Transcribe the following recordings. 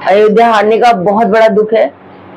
अयोध्या हारने का बहुत बड़ा दुख है,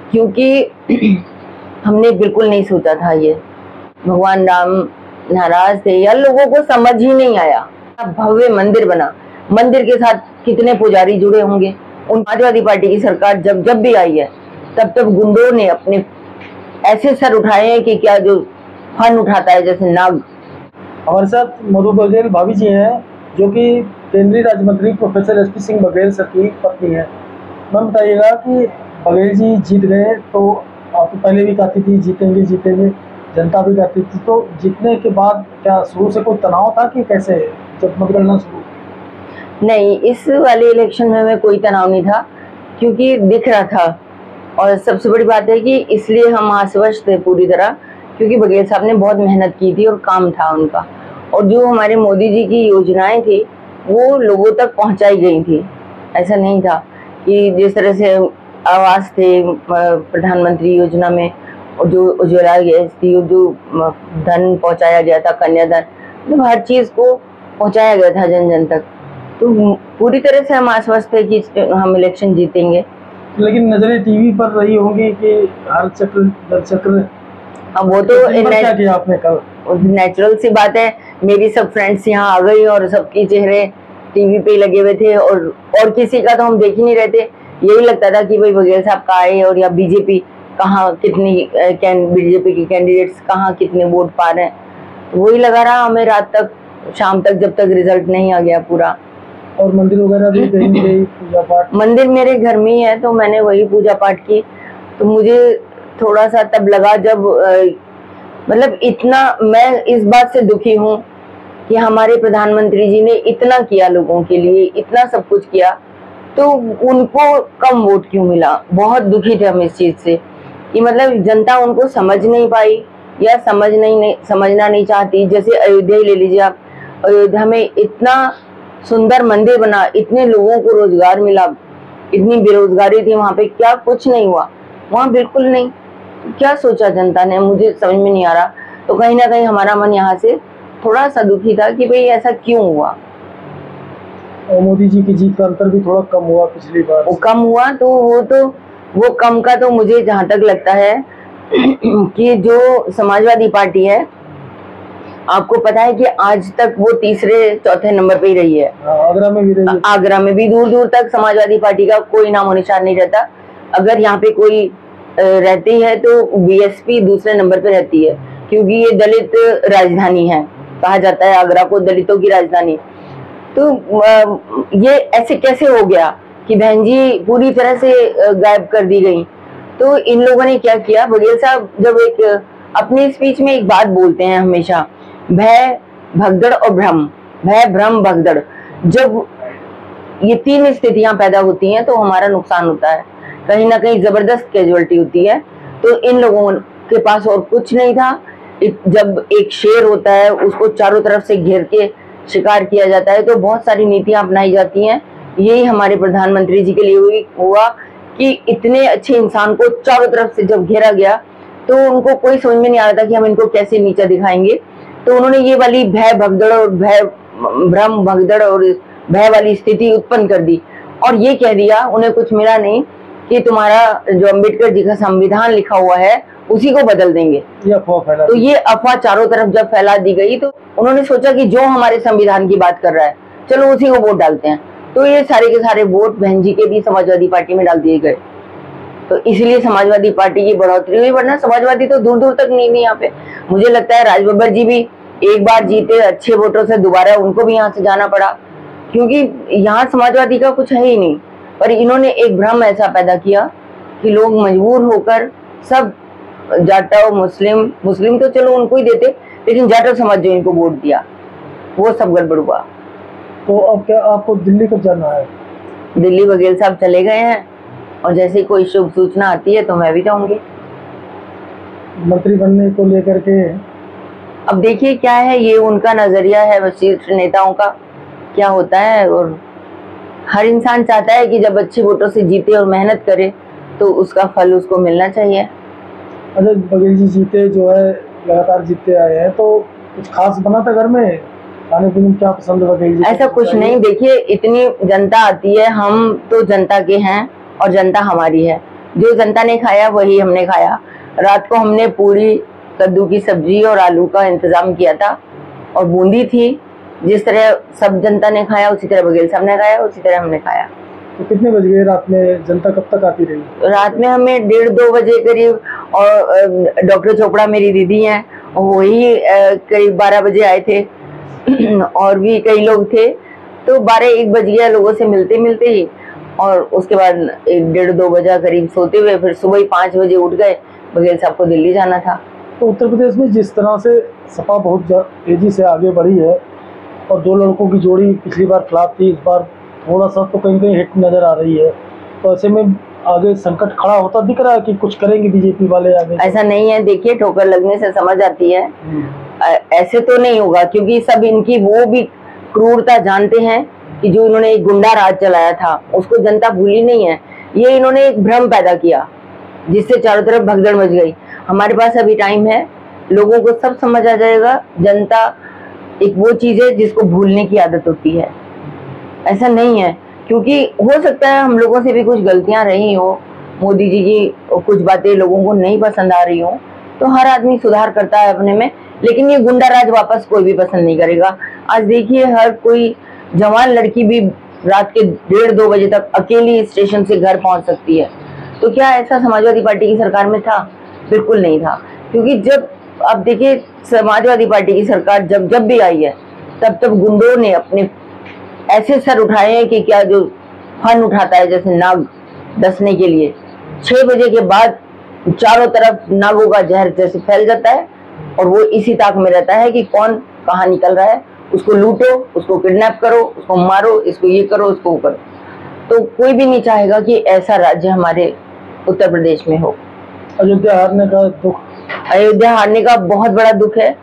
क्योंकि हमने बिल्कुल नहीं सोचा था ये। भगवान राम नाराज थे या लोगों को समझ ही नहीं आया। भव्य मंदिर बना, मंदिर के साथ कितने पुजारी जुड़े होंगे। उन समाजवादी पार्टी की सरकार जब जब भी आई है तब तब गुंडों ने अपने ऐसे सर उठाए हैं कि क्या जो फन उठाता है जैसे नाग। हमारे साथ मधु बघेल भाभी जी हैं, जो कि केंद्रीय राज्य मंत्री professor SP Singh Baghel sir की पत्नी है। मैम बताइएगा कि बघेल जी जीत गए तो आप पहले भी कहती थी जीतेंगे जीतेंगे, जनता भी कहती थी, तो जीतने के बाद क्या शुरू से कोई तनाव था कि कैसे जब मतगणना शुरू? नहीं, इस वाले इलेक्शन में हमें कोई तनाव नहीं था, क्योंकि दिख रहा था। और सबसे बड़ी बात है कि इसलिए हम आश्वस्त थे पूरी तरह, क्योंकि बघेल साहब ने बहुत मेहनत की थी और काम था उनका। और जो हमारे मोदी जी की योजनाएं थी वो लोगों तक पहुंचाई गई थी। ऐसा नहीं था कि जिस तरह से आवास थे प्रधानमंत्री योजना में, और जो उज्ज्वला गैस थी, जो धन पहुंचाया गया था, कन्यादान, मतलब हर चीज को पहुंचाया गया था जन जन तक। तो पूरी तरह से हम आश्वस्त थे कि हम इलेक्शन जीतेंगे। लेकिन नजरें टीवी पर रही होंगी कि हर चक्र दर चक्र। अब वो तो क्या किया आपने कल? नेचुरल सी बात है। मेरी सब फ्रेंड्स यहाँ आ गई और सबके चेहरे टीवी पे लगे हुए थे, और किसी का तो हम देख ही नहीं रहे थे। यही लगता था कि भाई बघेल साहब का आए, और या बीजेपी कहाँ कितनी बीजेपी के कैंडिडेट्स कहाँ कितने वोट पा रहे हैं। वही लगा रहा हमें रात तक, शाम तक, जब तक रिजल्ट नहीं आ गया पूरा। और मंदिर वगैरह भी गई पूजा पाठ? मंदिर मेरे घर में ही है, तो मैंने वही पूजा पाठ की। तो मुझे थोड़ा सा तब लगा जब मतलब इतना, मैं इस बात से दुखी हूँ कि हमारे प्रधानमंत्री जी ने इतना किया लोगों के लिए, इतना सब कुछ किया, तो उनको कम वोट क्यों मिला। बहुत दुखी थे हम इस चीज से कि मतलब जनता उनको समझ नहीं पाई या समझना नहीं चाहती। जैसे अयोध्या ही ले लीजिए आप, अयोध्या में इतना सुंदर मंदिर बना, इतने लोगों को रोजगार मिला, इतनी बेरोजगारी थी वहां पे, क्या कुछ नहीं हुआ वहां? बिल्कुल नहीं। क्या सोचा जनता ने, मुझे समझ में नहीं आ रहा। तो कहीं ना कहीं हमारा मन यहाँ से थोड़ा सा दुखी था कि भाई ऐसा क्यों हुआ। और मोदी जी की जीत का अंतर भी थोड़ा कम हुआ पिछली बार। वो कम हुआ तो वो कम का तो मुझे जहां तक लगता है कि जो समाजवादी पार्टी है, आपको पता है कि आज तक वो तीसरे चौथे नंबर पे ही रही है। आगरा में भी रही है। आगरा में भी दूर दूर तक समाजवादी पार्टी का कोई नामो निशान नहीं रहता। अगर यहाँ पे कोई रहती है तो बीएसपी दूसरे नंबर पे रहती है, क्योंकि ये दलित राजधानी है, कहा जाता है आगरा को दलितों की राजधानी। तो ये ऐसे कैसे हो गया कि बहन जी पूरी तरह से गायब कर दी गई। तो इन लोगों ने क्या किया, बघेल साहब जब एक अपनी स्पीच में एक बात बोलते हैं हमेशा, भय भगदड़ और भ्रम, भय भ्रम भगदड़, जब ये तीन स्थितियां पैदा होती हैं तो हमारा नुकसान होता है, कहीं ना कहीं जबरदस्त कैजुअलिटी होती है। तो इन लोगों के पास और कुछ नहीं था। जब एक शेर होता है उसको चारों तरफ से घेर के शिकार किया जाता है, तो बहुत सारी नीतियां अपनाई जाती हैं। यही हमारे प्रधानमंत्री जी के लिए हुआ कि इतने अच्छे इंसान को चारों तरफ से जब घेरा गया तो उनको कोई समझ में नहीं आ रहा था कि हम इनको कैसे नीचा दिखाएंगे। तो उन्होंने ये वाली भय भगदड़ और भय भ्रम भगदड़ और भय वाली स्थिति उत्पन्न कर दी, और ये कह दिया, उन्हें कुछ मिला नहीं कि तुम्हारा जो अम्बेडकर जी का संविधान लिखा हुआ है उसी को बदल देंगे। तो ये अफवाह चारों तरफ जब फैला दी गई तो उन्होंने सोचा कि जो हमारे संविधान की बात कर रहा है चलो उसी को वोट डालते हैं। तो ये सारे के सारे वोट बहन जी के भी समाजवादी पार्टी में डाल दिए गए। तो इसलिए समाजवादी पार्टी की बढ़ोतरी हुई, वरना समाजवादी तो दूर दूर तक नहीं थी यहाँ पे। मुझे लगता है राजबब्बर जी भी एक बार जीते अच्छे वोटों से, दोबारा उनको भी यहाँ से जाना पड़ा, क्योंकि यहाँ समाजवादी का कुछ है ही नहीं। पर इन्होंने एक भ्रम ऐसा पैदा किया कि लोग मजबूर होकर सब जाटो मुस्लिम तो चलो उनको ही देते, लेकिन जाटो समाज जो इनको वोट दिया वो सब गड़बड़ हुआ। तो अब क्या आपको दिल्ली कब जाना है? दिल्ली बघेल साहब चले गए हैं, और जैसे कोई शुभ सूचना आती है तो मैं भी जाऊंगी। मंत्री बनने को लेकर के अब देखिए क्या है, ये उनका नजरिया है वरिष्ठ नेताओं का, क्या होता है। और हर इंसान चाहता है कि जब अच्छे वोटों से जीते और मेहनत करे तो उसका फल उसको मिलना चाहिए। अच्छा, बघेल जी जीते जो है लगातार जीतते आए हैं, तो कुछ खास बना था घर में? खाने पीने में क्या पसंद है बघेल जी? ऐसा कुछ नहीं, देखिए इतनी जनता आती है, हम तो जनता के हैं और जनता हमारी है। जो जनता ने खाया वही हमने खाया। रात को हमने पूरी, कद्दू की सब्जी और आलू का इंतजाम किया था, और बूंदी थी। जिस तरह सब जनता ने खाया उसी तरह बघेल साहब ने खाया, उसी तरह हमने खाया। तो कितने बज गए रात में? जनता कब तक आती रही? रात में हमें 1:30-2 बजे करीब, और डॉक्टर चोपड़ा मेरी दीदी हैं, और वही करीब 12 बजे आए थे और भी कई लोग थे। तो 12-1 बज गया लोगों से मिलते मिलते ही, और उसके बाद 1-1:30-2 बजा करीब सोते हुए, फिर सुबह ही 5 बजे उठ गए। बघेल साहब को दिल्ली जाना था। तो उत्तर प्रदेश में जिस तरह से सपा बहुत तेजी से आगे बढ़ी है, और दो लड़कों की जोड़ी पिछली बार फ्लॉप थी, इस बार थोड़ा सा तो कहीं कहीं हिट नजर आ रही है, तो ऐसे में आगे संकट खड़ा होता दिख रहा है कि कुछ करेंगे बीजेपी वाले आगे? ऐसा नहीं है, देखिए ठोकर लगने से समझ आती है। ऐसे तो नहीं होगा, क्योंकि सब इनकी वो भी क्रूरता जानते हैं कि जो इन्होंने एक गुंडा राज चलाया था उसको जनता भूली नहीं है। ये इन्होंने एक भ्रम पैदा किया जिससे चारों तरफ भगदड़ मच गई। हमारे पास अभी टाइम है, लोगों को सब समझ आ जाएगा। जनता एक वो चीज है जिसको भूलने की आदत होती है, ऐसा नहीं है। क्योंकि हो सकता है हम लोगों से भी कुछ गलतियां रही हो, मोदी जी की कुछ बातें लोगों को नहीं पसंद आ रही हो, तो हर आदमी सुधार करता है अपने में, लेकिन ये गुंडा राज वापस कोई भी पसंद नहीं करेगा। आज देखिए हर कोई जवान लड़की भी रात के 1:30-2 बजे तक अकेली स्टेशन से घर पहुंच सकती है। तो क्या ऐसा समाजवादी पार्टी की सरकार में था? बिल्कुल नहीं था। क्योंकि जब आप देखिए समाजवादी पार्टी की सरकार जब भी आई है, तब गुंडों ने अपने ऐसे सर उठाए हैं कि क्या जो फन उठाता है जैसे नाग डसने के लिए, 6 बजे के बाद चारों तरफ नागों का जहर जैसे फैल जाता है, और वो इसी ताक में रहता है कि कौन कहाँ निकल रहा है, उसको लूटो, उसको किडनैप करो, उसको मारो, इसको ये करो, उसको वो करो। तो कोई भी नहीं चाहेगा कि ऐसा राज्य हमारे उत्तर प्रदेश में हो। अयोध्या हारने का दुख? अयोध्या हारने का बहुत बड़ा दुख है,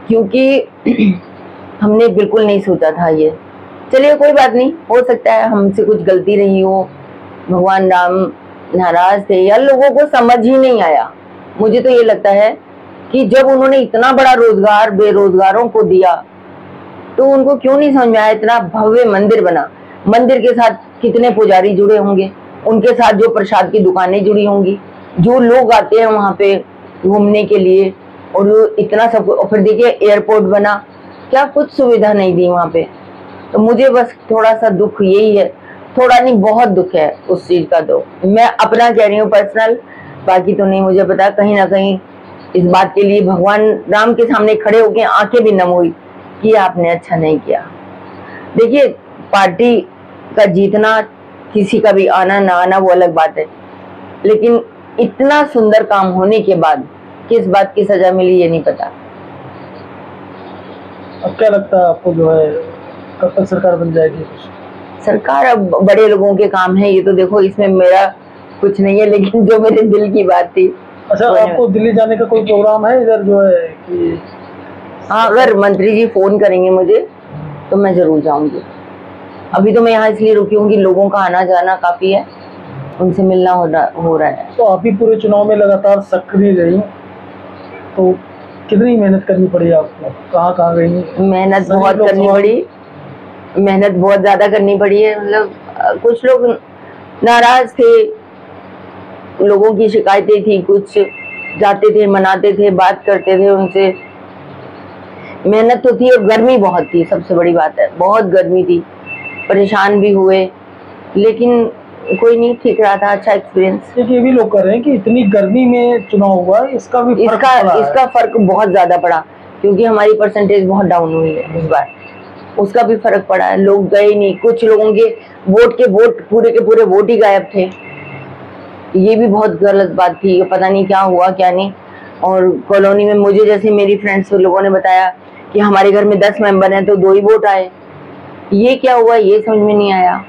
क्योंकि हमने बिल्कुल नहीं सोचा था ये। चलिए कोई बात नहीं, हो सकता है हमसे कुछ गलती रही हो, भगवान राम नाराज थे, या लोगों को समझ ही नहीं आया। मुझे तो ये लगता है कि जब उन्होंने इतना बड़ा रोजगार बेरोजगारों को दिया, तो उनको क्यों नहीं समझ में आया। इतना भव्य मंदिर बना, मंदिर के साथ कितने पुजारी जुड़े होंगे, उनके साथ जो प्रसाद की दुकानें जुड़ी होंगी, जो लोग आते हैं वहां पे घूमने के लिए, और इतना सब। और फिर देखिए एयरपोर्ट बना, क्या कुछ सुविधा नहीं दी वहां पे। तो मुझे बस थोड़ा सा दुख यही है, थोड़ा नहीं बहुत दुख है उस चीज का। तो मैं अपना कह रही हूँ पर्सनल, बाकी तो नहीं मुझे पता। कहीं ना कहीं इस बात के लिए भगवान राम के सामने खड़े होके आंखें भी नम हुई कि आपने अच्छा नहीं किया। देखिए पार्टी का जीतना, किसी का भी आना ना आना वो अलग बात है, लेकिन इतना सुंदर काम होने के बाद किस बात की सजा मिली ये नहीं पता। अब क्या लगता है आपको, जो है कब तक सरकार बन जाएगी? सरकार अब बड़े लोगों के काम है, ये तो देखो इसमें मेरा कुछ नहीं है, लेकिन जो मेरे दिल की बात थी। अच्छा, आपको दिल्ली जाने का कोई प्रोग्राम है इधर, जो है कि? हाँ, अगर मंत्री जी फोन करेंगे मुझे तो मैं जरूर जाऊंगी। अभी तो मैं यहाँ इसलिए रुकी हूँ कि लोगों का आना जाना काफी है, उनसे मिलना हो रहा है। तो आप ही पूरे चुनाव में लगातार सक्रिय रही, तो कितनी मेहनत करनी पड़ी आपको? कहाँ कहाँ गई? मेहनत बहुत करनी पड़ी, मेहनत बहुत ज्यादा करनी पड़ी है। मतलब कुछ लोग नाराज थे, लोगों की शिकायतें थी, कुछ जाते थे, मनाते थे, बात करते थे उनसे। मेहनत तो थी, और गर्मी बहुत थी, सबसे बड़ी बात है, बहुत गर्मी थी, परेशान भी हुए, लेकिन कोई नहीं, ठीक रहा था, अच्छा एक्सपीरियंस। ये भी लोग कह रहे हैं कि इतनी गर्मी में चुनाव हुआ, इसका भी इसका फर्क बहुत ज्यादा पड़ा, क्योंकि हमारी परसेंटेज बहुत डाउन हुई है इस बार, उसका भी फर्क पड़ा है। लोग गए नहीं, कुछ लोगों के वोट पूरे के पूरे वोट ही गायब थे, ये भी बहुत गलत बात थी। पता नहीं क्या हुआ क्या नहीं। और कॉलोनी में मुझे जैसे मेरी फ्रेंड्स लोगों ने बताया कि हमारे घर में 10 मेंबर हैं तो 2 ही वोट आए, ये क्या हुआ ये समझ में नहीं आया।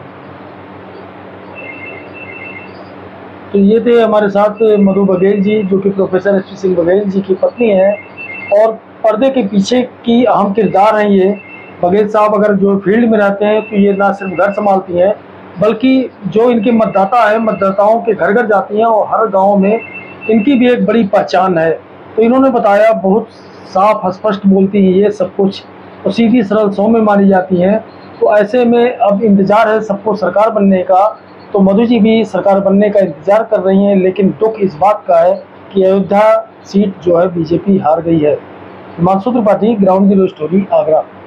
तो ये थे हमारे साथ मधु बघेल जी, जो कि प्रोफेसर एसपी सिंह बघेल जी की पत्नी है, और पर्दे के पीछे की अहम किरदार हैं ये। बघेल साहब अगर जो फील्ड में रहते हैं तो ये ना सिर्फ घर संभालती हैं, बल्कि जो इनके मतदाता है, मतदाताओं के घर घर जाती हैं, और हर गांव में इनकी भी एक बड़ी पहचान है। तो इन्होंने बताया, बहुत साफ स्पष्ट बोलती हैं ये सब कुछ, और सीधी सरल सौम्य मानी जाती हैं। तो ऐसे में अब इंतजार है सबको सरकार बनने का, तो मधु जी भी सरकार बनने का इंतजार कर रही हैं, लेकिन दुख इस बात का है कि अयोध्या सीट जो है बीजेपी हार गई है। Himanshu Tripathi, ground zero story, Agra.